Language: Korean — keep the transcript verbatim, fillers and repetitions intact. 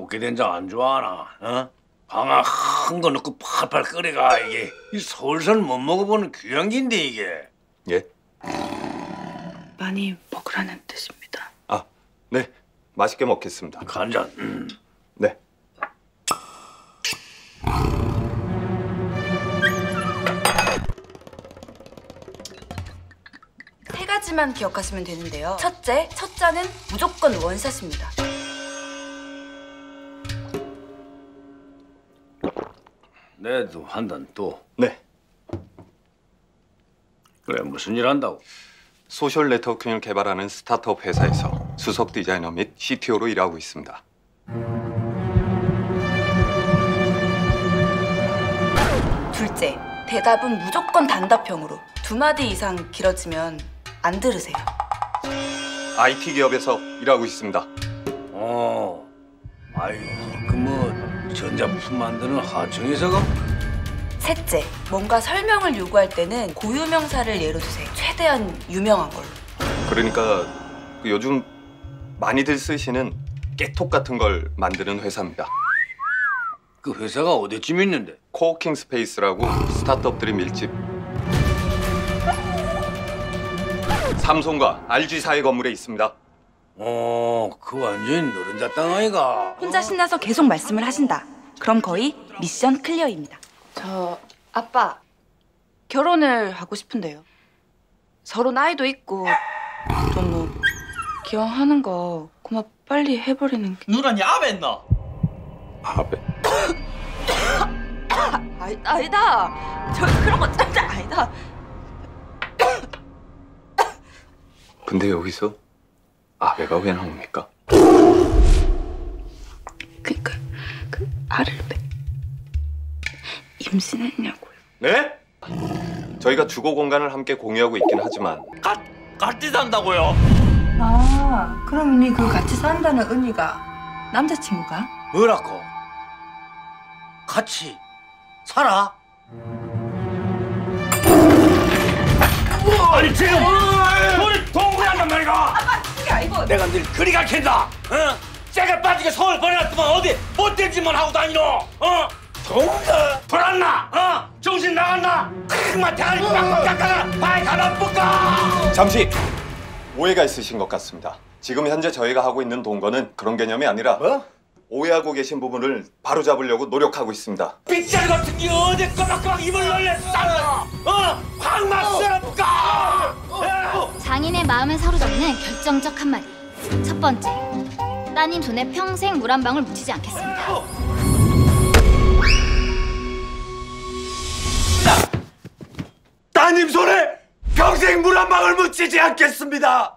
곱게 된장 안 좋아하나? 어? 방아 한 거 넣고 팔팔 끓여가 이게 이 서울선 못 먹어보는 귀한긴데 이게. 예? 많이 먹으라는 뜻입니다. 아, 네. 맛있게 먹겠습니다. 간장. 음. 네. 세 가지만 기억하시면 되는데요. 첫째, 첫 잔은 무조건 원샷입니다. 내도 한 잔 또. 네. 그래 무슨 일 한다고? 소셜 네트워킹을 개발하는 스타트업 회사에서 수석 디자이너 및 씨티오로 일하고 있습니다. 둘째, 대답은 무조건 단답형으로. 두 마디 이상 길어지면 안 들으세요. 아이티 기업에서 일하고 있습니다. 어. 아이 그 뭐 전자부품 만드는 하청에서가? 셋째, 뭔가 설명을 요구할 때는 고유명사를 예로 드세요. 최대한 유명한 걸로. 그러니까 그 요즘 많이들 쓰시는 깨톡 같은 걸 만드는 회사입니다. 그 회사가 어디쯤 있는데? 코워킹 스페이스라고 스타트업들이 밀집. 삼성과 알지 사이 건물에 있습니다. 어, 그 완전히 노른자 땅 아이가. 혼자 신나서 계속 말씀을 하신다. 그럼 거의 미션 클리어입니다. 저 아빠 결혼을 하고 싶은데요. 서로 나이도 있고 좀 뭐 기왕하는 거 그만 빨리 해버리는 게. 누나니 아베 했나? 아베. 아니, 아니다. 저 그런 거 진짜 아니다. 근데 여기서 아베가 왜 나옵니까? 그러니까 그 알을 왜 임신했냐고요. 네? 저희가 주거 공간을 함께 공유하고 있긴 하지만 가, 같이 산다고요? 아, 그럼 니 그 같이 산다는 의미가 남자친구가? 뭐라고? 같이 살아? 아니 지금 우리 동거한단 말이가? 그게 아니고. 내가 늘 그리 가르친다. 어? 쟤가 빠지게 서울 보내놨더만 어디 못된 짓만 하고 다니노? 어? 동거 돌았나? 어? 정신 나갔나? 그만 대가리 빡빡 깎아라. 바에 가다 볼까? 잠시 오해가 있으신 것 같습니다. 지금 현재 저희가 하고 있는 동거는 그런 개념이 아니라 뭐? 오해하고 계신 부분을 바로잡으려고 노력하고 있습니다. 빗자루 같은 게 어디 꼬박꼬박 입을 놀랬어? 어? 확 맞서라까? 장인의 마음을 사로잡는 결정적 한마디. 첫 번째, 따님 손에 평생 물 한 방울 묻히지 않겠습니다. 따님 손에 평생 물 한 방울 묻히지 않겠습니다.